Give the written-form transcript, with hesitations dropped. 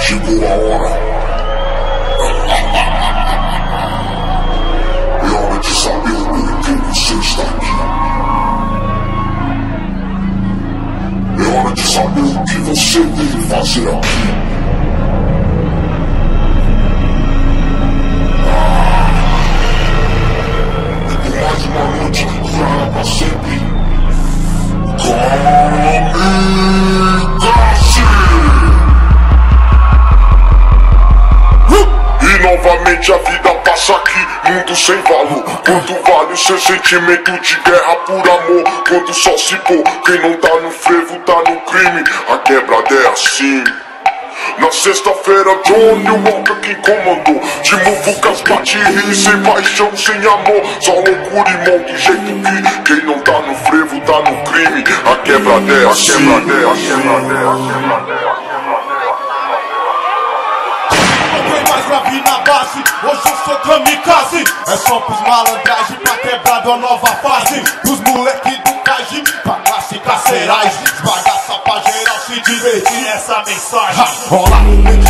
Chegou a hora. É hora de saber o porquê você está aqui. É hora de saber o que você veio fazer aqui. E por mais uma noite durará pra sempre. E novamente a vida passa aqui, mundo sem valor. Quanto vale o seu sentimento de guerra por amor? Quando só se pôr, quem não tá no frevo tá no crime. A quebrada é assim. Na sexta-feira, Johnny Walker quem comandou. De muvucas, batirri, sem paixão, sem amor. Só loucura e mão do jeito que quem não tá no frevo tá no crime. A quebrada é assim. Gravei na base, hoje eu sou kamikaze. É só pros malandragem pra quebrada a nova fase. Pros moleque do Cajim, pra classe carcerais. Esbagaça pra geral se divertir nessa mensagem. Rola